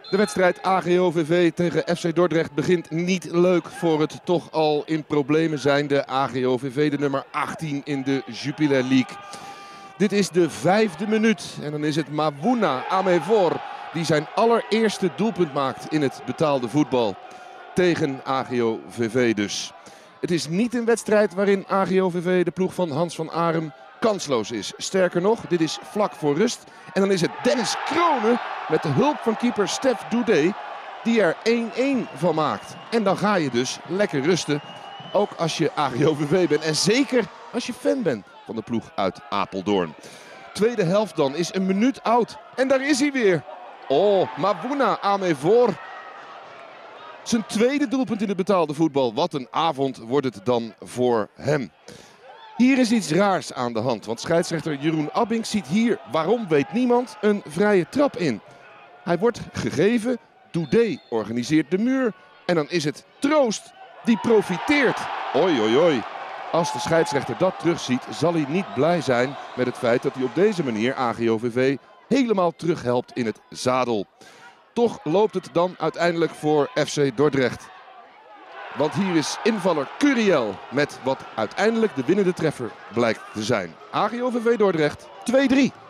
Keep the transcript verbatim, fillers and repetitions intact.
De wedstrijd A G O V V tegen F C Dordrecht begint niet leuk voor het toch al in problemen zijnde A G O V V, de nummer achttien in de Jupiler League. Dit is de vijfde minuut en dan is het Mawuna Amevor die zijn allereerste doelpunt maakt in het betaalde voetbal. Tegen A G O V V dus. Het is niet een wedstrijd waarin A G O V V, de ploeg van Hans van Arem, kansloos is. Sterker nog, dit is vlak voor rust. En dan is het Dennis Kronen met de hulp van keeper Stef Doudé die er één-één van maakt. En dan ga je dus lekker rusten. Ook als je A G O V V bent. En zeker als je fan bent van de ploeg uit Apeldoorn. Tweede helft dan is een minuut oud. En daar is hij weer. Oh, Mawuna Amevor. Zijn tweede doelpunt in het betaalde voetbal. Wat een avond wordt het dan voor hem. Hier is iets raars aan de hand. Want scheidsrechter Jeroen Abbink ziet hier, waarom weet niemand, een vrije trap in. Hij wordt gegeven. Doudé organiseert de muur. En dan is het Troost die profiteert. Oi, oi, oi. Als de scheidsrechter dat terugziet, zal hij niet blij zijn met het feit dat hij op deze manier A G O V V helemaal terughelpt in het zadel. Toch loopt het dan uiteindelijk voor F C Dordrecht. Want hier is invaller Curiel met wat uiteindelijk de winnende treffer blijkt te zijn. A G O V V Dordrecht twee drie.